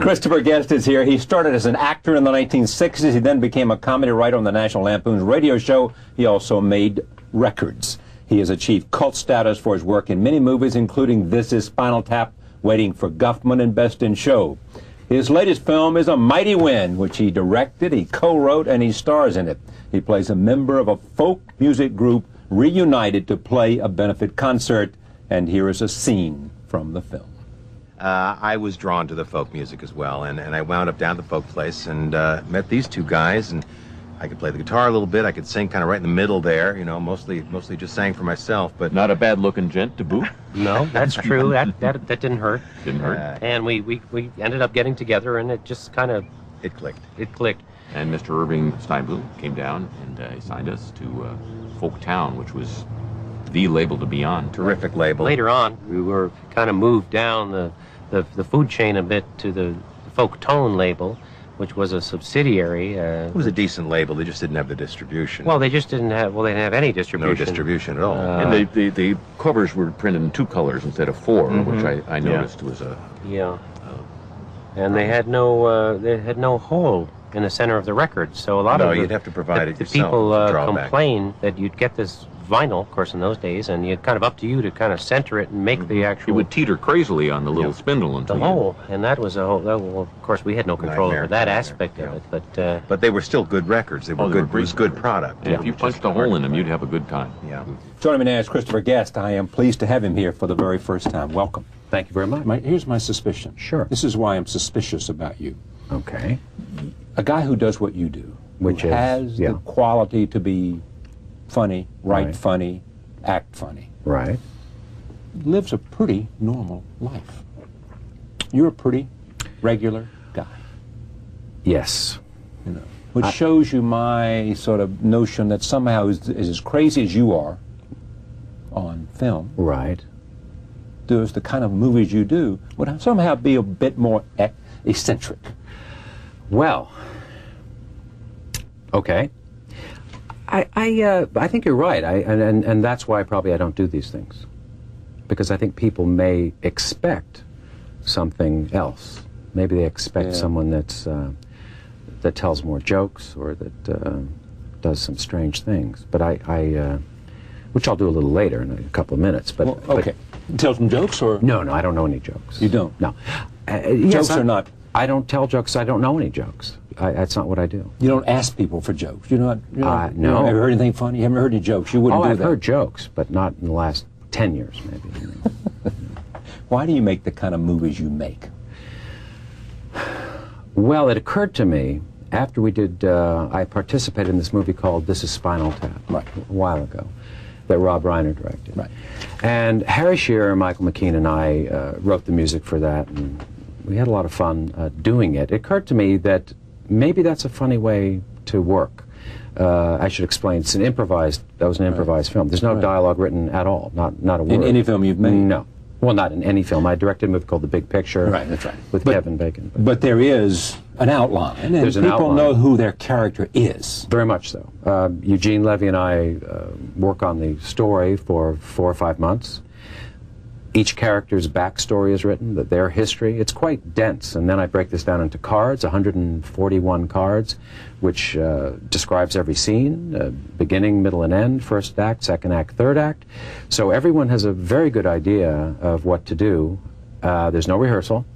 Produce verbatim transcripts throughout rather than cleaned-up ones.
Christopher Guest is here. He started as an actor in the nineteen sixties. He then became a comedy writer on the National Lampoon's radio show. He also made records. He has achieved cult status for his work in many movies, including This Is Spinal Tap, Waiting for Guffman, and Best in Show. His latest film is A Mighty Wind, which he directed, he co-wrote, and he stars in it. He plays a member of a folk music group reunited to play a benefit concert, and here is a scene from the film. Uh, I was drawn to the folk music as well, and, and I wound up down at the folk place and uh, met these two guys, and I could play the guitar a little bit, I could sing kind of right in the middle there, you know, mostly mostly just sang for myself, but... Not a bad-looking gent to boot? No, that's true. That, that that didn't hurt. Didn't hurt. Uh, and we, we, we ended up getting together, and it just kind of... It clicked. It clicked. And Mister Irving Steinblum came down and uh, he signed us to uh, Folk Town, which was the label to be on. Terrific label. Later on, we were kind of moved down the, the, the food chain a bit to the Folk Tone label, which was a subsidiary. Uh, It was a decent label, they just didn't have the distribution. Well, they just didn't have, well, they didn't have any distribution. No distribution at all. Uh, and the, the, the covers were printed in two colors instead of four, Mm-hmm. which I, I noticed yeah. was a... Yeah. And they had no, uh, they had no hole in the center of the record, so a lot no, of the, you'd have to provide the, it the yourself. people uh, drawback. complain that you'd get this vinyl, of course, in those days, and it's kind of up to you to kind of center it and make mm-hmm. the actual... It would teeter crazily on the little yeah. spindle until the hole, and that was a whole... That, well, of course, we had no control Nightmare, over that nightmare, aspect yeah. of it, but... Uh, but they were still good records. They were oh, they good. were great It was good records. product. And if you punched a hole in them, you'd have a good time. Yeah. Joining me now is Christopher Guest. I am pleased to have him here for the very first time. Welcome. Thank you very much. My, here's my suspicion. Sure. This is why I'm suspicious about you. Okay. A guy who does what you do, Which who is, has yeah. the quality to be funny, write Right. funny, act funny, Right. lives a pretty normal life. You're a pretty regular guy, Yes. you know, which I- shows you my sort of notion that somehow is, is as crazy as you are on film, Right. does the kind of movies you do, would somehow be a bit more e eccentric. Well, okay. I I uh, I think you're right. I and, and and that's why probably I don't do these things, because I think people may expect something else. Maybe they expect Yeah. someone that's uh, that tells more jokes or that uh, does some strange things. But I I uh, which I'll do a little later in a couple of minutes. But Well, but- okay. Tell some jokes, or no, no, I don't know any jokes. You don't? No. Uh, yes, Jokes I, are not. I don't tell jokes. I don't know any jokes. I, that's not what I do. You don't ask people for jokes. You don't. You don't Uh, You no. don't ever heard anything funny? You haven't heard any jokes. You wouldn't Oh, do I've that. heard jokes, but not in the last ten years, maybe. Why do you make the kind of movies you make? Well, it occurred to me after we did. Uh, I participated in this movie called "This Is Spinal Tap" Right. a while ago, that Rob Reiner directed. Right. And Harry Shearer, Michael McKean, and I uh, wrote the music for that, and we had a lot of fun uh, doing it. It occurred to me that maybe that's a funny way to work. Uh, I should explain. It's an improvised. That was an improvised film. There's no Right. dialogue written at all. Not not a word. In any film you've made? No. Well, not in any film. I directed a movie called The Big Picture. Right, that's right. With But- Kevin Bacon. But But there is an outline, and There's an people outline. know who their character is. very much so. Uh, Eugene Levy and I uh, work on the story for four or five months. Each character's backstory is written, that their history. It's quite dense, and then I break this down into cards, one hundred forty-one cards, which uh, describes every scene, uh, beginning, middle, and end, first act, second act, third act. So everyone has a very good idea of what to do. Uh, there's no rehearsal.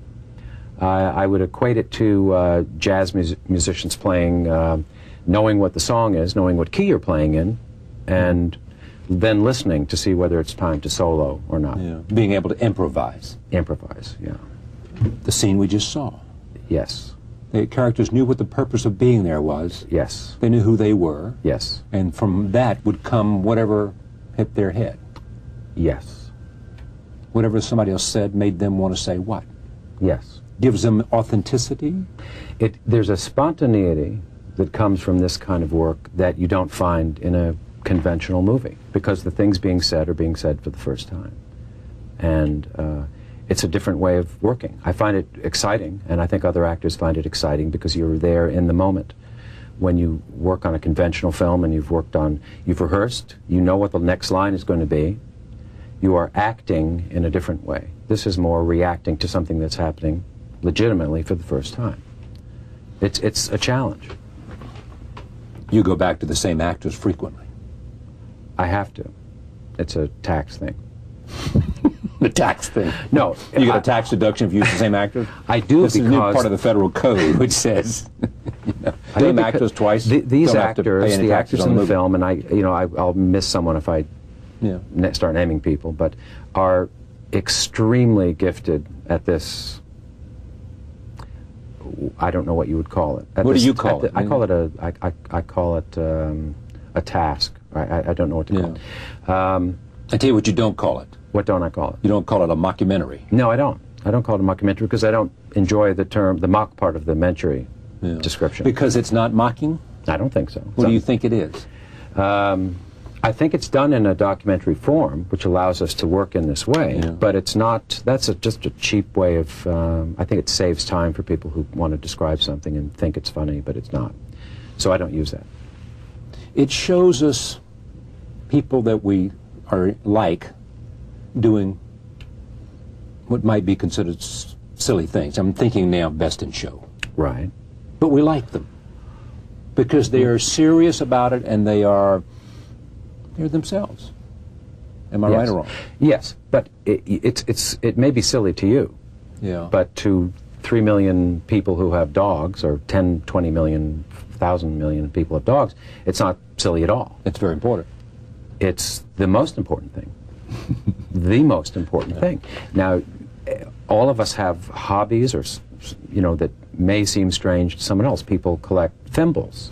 Uh, I would equate it to uh, jazz mus musicians playing, uh, knowing what the song is, knowing what key you're playing in, and then listening to see whether it's time to solo or not. Yeah. Being able to improvise. Improvise, yeah. The scene we just saw. Yes, The characters knew what the purpose of being there was. yes, They knew who they were. yes, And from that would come whatever hit their head. yes, Whatever somebody else said made them want to say what? yes. Gives them authenticity. It, there's a spontaneity that comes from this kind of work that you don't find in a conventional movie, because the things being said are being said for the first time. And uh, it's a different way of working. I find it exciting, and I think other actors find it exciting, because you're there in the moment. When you work on a conventional film and you've worked on, you've rehearsed, you know what the next line is going to be, you are acting in a different way. This is more reacting to something that's happening legitimately for the first time. It's, it's a challenge. You go back to the same actors frequently? I have to. It's a tax thing. The tax thing? No. You get I, a tax deduction if you use the same actors? I do this because... This is a new part of the federal code which says, you know, same actors twice. The, these don't have to actors, pay any the taxes actors on in the movie. film, and I, you know, I, I'll miss someone if I yeah. na start naming people, but are extremely gifted at this. I don't know what you would call it. At what this, do you call the, it? I call it a. I, I, I call it um, a task. I, I, I don't know what to yeah. call it. Um, I tell you what you don't call it. What don't I call it? You don't call it a mockumentary. No, I don't. I don't call it a mockumentary because I don't enjoy the term, the mock part of the mentary yeah. description. Because it's not mocking? I don't think so. What so, do you think it is? Um, I think it's done in a documentary form, which allows us to work in this way, yeah. but it's not, that's a, just a cheap way of, um, I think it saves time for people who want to describe something and think it's funny, but it's not. So I don't use that. It shows us people that we are like doing what might be considered s silly things. I'm thinking now of Best in Show. Right. But we like them because they are serious about it and they are they're themselves. Am I yes. right or wrong? Yes, but it, it's, it's, it may be silly to you, yeah. but to three million people who have dogs, or ten, twenty million, thousand million people have dogs, it's not silly at all. It's very important. It's the most important thing. The most important thing. Now, all of us have hobbies, or you know, that may seem strange to someone else. People collect thimbles,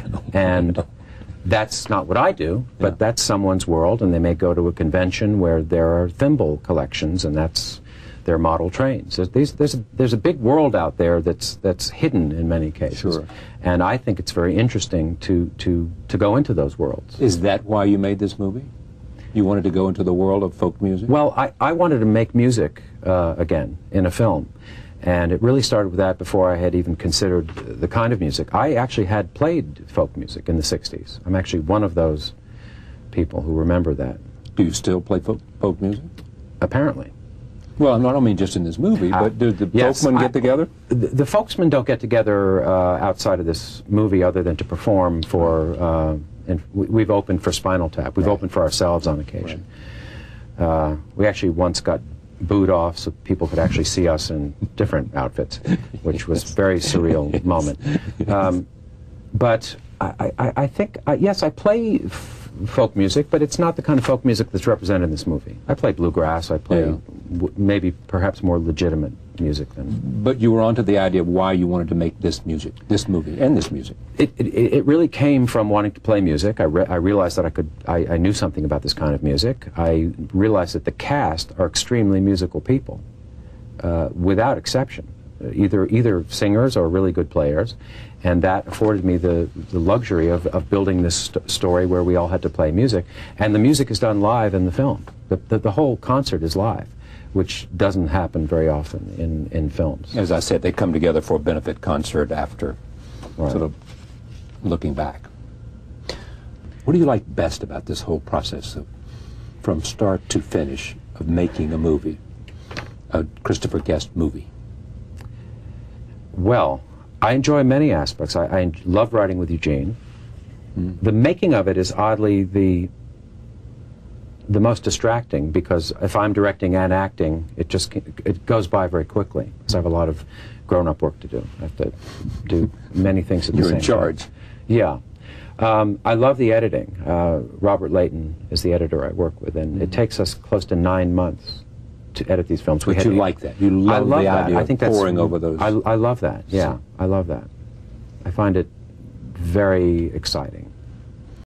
and that's not what I do, but yeah. that's someone's world, and they may go to a convention where there are thimble collections, and that's their model trains. There's, these, there's, a, there's a big world out there that's, that's hidden in many cases, sure. and I think it's very interesting to, to, to go into those worlds. Is that why you made this movie? You wanted to go into the world of folk music? Well, I, I wanted to make music uh, again in a film. And it really started with that before I had even considered the kind of music. I actually had played folk music in the sixties. I'm actually one of those people who remember that. Do you still play folk, folk music? Apparently. Well, I don't mean just in this movie, uh, but do the yes, folksmen I, get together? The, the folksmen don't get together uh, outside of this movie other than to perform for, uh, and we, we've opened for Spinal Tap. We've right. opened for ourselves on occasion. Right. Uh, we actually once got booed off so people could actually see us in different outfits, which was a very surreal moment. Um, but I, I, I think, uh, yes, I play f folk music, but it's not the kind of folk music that's represented in this movie. I play bluegrass, I play yeah. w maybe perhaps more legitimate music than... But you were onto the idea of why you wanted to make this music, this movie, and this music. It, it, it really came from wanting to play music. I, re I realized that I could, I, I knew something about this kind of music. I realized that the cast are extremely musical people, uh, without exception. Either, either singers or really good players, and that afforded me the, the luxury of, of building this st story where we all had to play music, and the music is done live in the film. The, the, the whole concert is live, which doesn't happen very often in, in films. As I said, they come together for a benefit concert after right. sort of looking back. What do you like best about this whole process of, from start to finish, of making a movie, a Christopher Guest movie? Well, I enjoy many aspects. I, I love writing with Eugene. Mm. The making of it is oddly the the most distracting, because if I'm directing and acting, it just it goes by very quickly. Because I have a lot of grown-up work to do. I have to do many things at the You're same in charge. time. Yeah. Um, I love the editing. Uh, Robert Layton is the editor I work with, and mm. it takes us close to nine months to edit these films. We But you like that. You love, I love the that. idea I think of that's, pouring over those. I, I love that. Yeah, I love that. I find it very exciting.